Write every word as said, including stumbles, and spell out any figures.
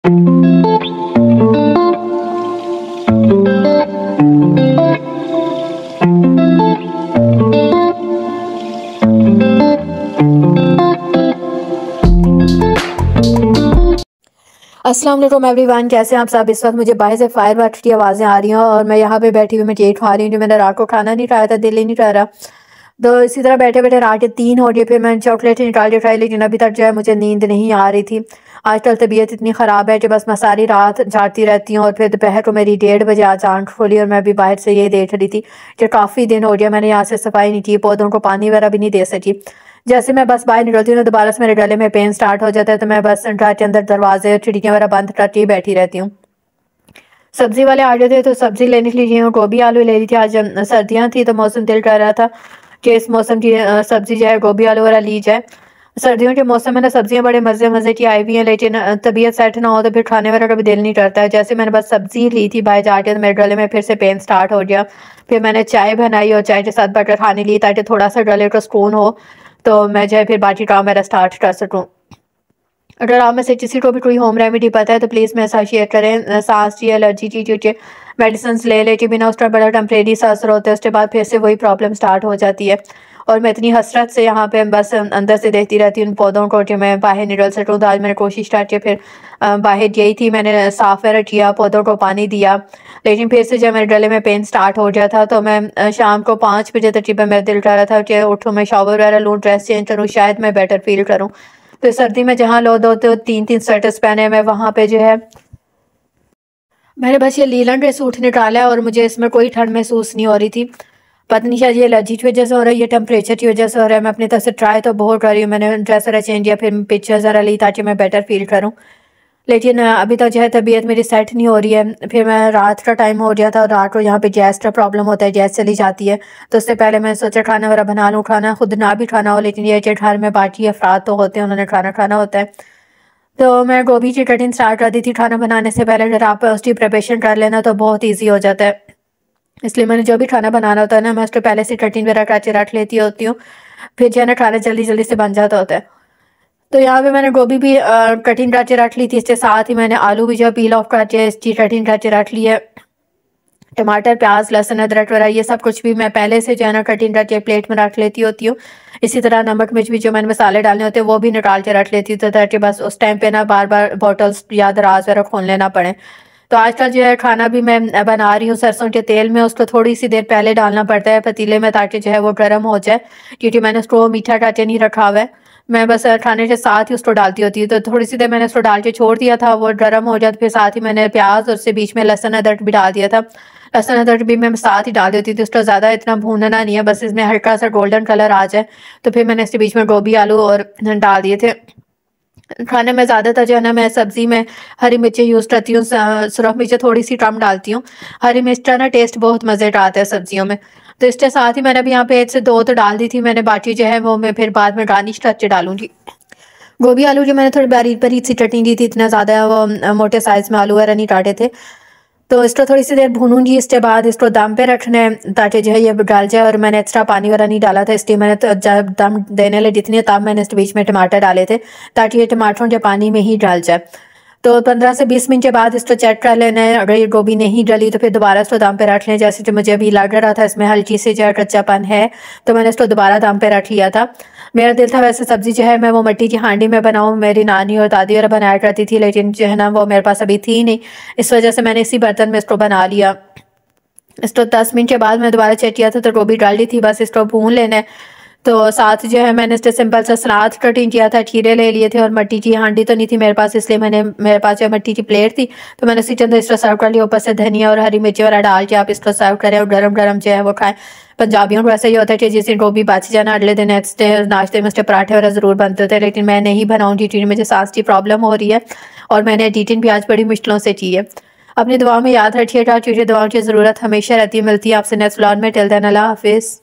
अस्सलाम वालेकुम एवरीवन, कैसे हैं आप सब। इस वक्त मुझे बाहर से फायर वाटर की आवाज़ें आ रही हैं और मैं यहाँ पे बैठी हुई मैं केक खा रही हूँ जो मैंने रात को खाना नहीं खाया था, दिल ही नहीं कर रहा। तो इसी तरह बैठे बैठे रात के तीन हो गए, फिर मैंने चॉकलेट निकाल के खाई, लेकिन अभी तक जो है मुझे नींद नहीं आ रही थी। आजकल तबीयत इतनी ख़राब है कि बस मैं सारी रात जागती रहती हूँ और फिर दोपहर को मेरी डेढ़ बजे आज आँख खोली और मैं अभी बाहर से ये देख रही थी कि काफ़ी दिन हो गया मैंने यहाँ से सफाई नहीं की, पौधों को पानी वगैरह भी नहीं दे सकी। जैसे मैं बस बाहर निकलती हूँ ना, दोबारा से मेरे गले में पेन स्टार्ट हो जाता है, तो मैं बस घर के अंदर दरवाजे खिड़कियाँ वगैरह बंद करके ही बैठी रहती हूँ। सब्जी वाले आ गए थे तो सब्जी लेने के लिए गई हूँ, गोभी आलू ले रही थी। आज सर्दियाँ थी तो मौसम दिल कर रहा था कि इस मौसम की अ, सब्जी जो है गोभी आलू वाला ली जाए। सर्दियों के मौसम में ना सब्जियां बड़े मज़े मज़े की आई हुई हैं, लेकिन अ, तबीयत सेट ना हो तो फिर खाने वाला का भी दिल नहीं करता है। जैसे मैंने बस सब्जी ली थी बाहर जाके तो मेरे गले में फिर से पेन स्टार्ट हो गया। फिर मैंने चाय बनाई और चाय के साथ बटर खाने ली ताकि थोड़ा सा गले को सुकून हो, तो मैं जो है फिर बाकी काम मेरा स्टार्ट कर सकूँ। अगर आप में से किसी को भी कोई होम रेमेडी पता है तो प्लीज़ मेरे साथ शेयर करें। अ, सांस की एलर्जी की क्योंकि मेडिसिन ले लेके बिना उसका बड़ा टेम्परेरी सा असर होता है, उसके बाद फिर से वही प्रॉब्लम स्टार्ट हो जाती है। और मैं इतनी हसरत से यहाँ पे बस अंदर से देखती रहती हूँ उन पौधों को कि मैं बाहर निकल सकूँ। तो आज मैंने कोशिश करके फिर अ, बाहर गई थी, मैंने साफ़ वगैरह किया, पौधों को पानी दिया, लेकिन फिर से जब मेरे गले में पेन स्टार्ट हो गया था तो मैं अ, शाम को पाँच बजे तकरीबन मेरा दिल कर रहा था कि उठूँ, मैं शावर वगैरह लूँ, ड्रेस चेंज करूँ, शायद मैं बेटर फील करूँ। तो सर्दी में जहाँ लो दो तो तीन तीन स्वेटर्स पहने मैं वहाँ पे जो है मैंने बस ये लीलन ड्रेस सूट निकाला है और मुझे इसमें कोई ठंड महसूस नहीं हो रही थी। पता नहीं शायद ये एलर्जी की वजह से हो रहा है, ये टेम्परेचर की वजह से हो रहा है। मैं अपनी तरफ से ट्राई तो बहुत कर रही हूँ, मैंने ड्रेस वगैरह चेंज किया, फिर पिक्चर्स वगैरह ली ताकि मैं बेटर फील करूँ, लेकिन अ, अभी तक जो है तबीयत मेरी सेट नहीं हो रही है। फिर मैं रात का टाइम हो गया था और रात को यहाँ पे गैस का प्रॉब्लम होता है, गैस चली जाती है। तो उससे पहले मैं सोचा खाना वगैरह बना लूँ, खाना खुद ना भी खाना हो, लेकिन ये कि घर में बाकी अफराद तो होते हैं, उन्होंने खाना खाना होता है। तो मैं गोभी की कटिंग स्टार्ट कर दी थी खाना बनाने से पहले। अगर आप उसकी प्रिपरेशन कर लेना तो बहुत ईजी हो जाता है, इसलिए मैंने जो भी खाना बनाना होता है ना मैं उसको पहले से कटिंग वगैरह करके रख लेती होती हूँ, फिर जो है ना खाना जल्दी जल्दी से बन जाता होता है। तो यहाँ पे मैंने गोभी भी कटिंग करके रख ली थी, इसके साथ ही मैंने आलू भी जो पील ऑफ करके इसकी कटिंग करके रख ली है। टमाटर, प्याज, लहसुन, अदरक वगैरह ये सब कुछ भी मैं पहले से जो है ना कटिंग करके प्लेट में रख लेती होती हूँ। इसी तरह नमक मिर्च भी जो मैंने मसाले डालने होते हैं वो भी निकाल के रख लेती हूँ, तो ताकि बस उस टाइम पे ना बार बार बॉटल्स या दराज वगैरह खोलने ना पड़े। तो आजकल जो है खाना भी मैं बना रही हूँ सरसों के तेल में, उसको थोड़ी सी देर पहले डालना पड़ता है पतीले में ताकि जो है वो गर्म हो जाए, क्योंकि मैंने उसको मीठा करके नहीं रखा हुआ है। मैं बस खाने के साथ ही उसको डालती होती हूँ, तो थोड़ी सी देर मैंने उसको डाल के छोड़ दिया था, वो गर्म हो गया, तो फिर साथ ही मैंने प्याज और उससे बीच में लहसुन अदरक भी डाल दिया था। लहसुन अदरक भी मैं साथ ही डाल देती थी, उसका ज़्यादा इतना भूनना नहीं है, बस इसमें हल्का सा गोल्डन कलर आ जाए। तो फिर मैंने इसके बीच में गोभी आलू और डाल दिए थे। खाने में ज़्यादातर जो है ना मैं सब्ज़ी में हरी मिर्ची यूज़ करती हूँ, सुरख मिर्ची थोड़ी सी कम डालती हूँ। हरी मिर्च का ना टेस्ट बहुत मज़े का आता है सब्जियों में। तो इसके साथ ही मैंने अभी यहाँ पे एक से दो तो डाल दी थी मैंने, बाकी जो है वो मैं फिर बाद में गार्निश करके डालूंगी। गोभी आलू जो मैंने थोड़ी बारीक बारीक सी कटिंग दी थी, इतना ज़्यादा वो अ, मोटे साइज़ में आलू वगैरह नहीं काटे थे। तो इसको थोड़ी सी देर भूनूंगी, इसके बाद इसको दम पे रखना है ताकि जो है ये गल जाए। और मैंने एक्स्ट्रा पानी वाला नहीं डाला था, इसलिए मैंने तो जब दम देने लगी जितनी तब मैंने इसके बीच में टमाटर डाले थे ताकि ये टमाटरों के पानी में ही डाल जाए। तो पंद्रह से बीस मिनट के बाद इसको चेक कर लेना है, अगर ये गोभी नहीं डली तो फिर दोबारा इसको दम पे रख लें। जैसे जो मुझे अभी लग रहा था इसमें हल्की सी जो है कच्चापन है, तो मैंने इसको दोबारा दम पे रख लिया था। मेरा दिल था वैसे सब्ज़ी जो है मैं वो मिट्टी की हांडी में बनाऊँ, मेरी नानी और दादी और बनाया करती थी, लेकिन जो है ना वो मेरे पास अभी थी नहीं, इस वजह से मैंने इसी बर्तन में इसको बना लिया। इसको दस मिनट के बाद मैं दोबारा चेक किया था तो गोभी डाली थी, बस इसको भून लेना है। तो साथ जो है मैंने इससे सिंपल सा सलाद कटिंग किया था, खीरे ले लिए थे, और मिट्टी की हांडी तो नहीं थी मेरे पास, इसलिए मैंने मेरे पास जो मिट्टी की प्लेट थी तो मैंने उसी के अंदर इसको सर्व कर लिया। ऊपर से धनिया और हरी मिर्ची वगैरह डाल के आप इसको सर्व करें और गरम गरम जो है वो खाएं। पंजाबियों को ऐसा ही होता है कि जिस दिन गोभी बच जाना अगले दिन नेक्स्ट डे नाश्ते में उसके पराठे वगैरह ज़रूर बनते थे, लेकिन मैं नहीं बनाऊँगी क्योंकि मुझे सांस की प्रॉब्लम हो रही है और मैंने एडिटिंग भी आज बड़ी मुश्किलों से की है। अपनी दुआओं में याद रखिएगा क्योंकि दुआओं की ज़रूरत हमेशा रहती है। मिलती है आपसे नेक्स्ट व्लॉग में। टिल देन अल्लाह हाफिज़।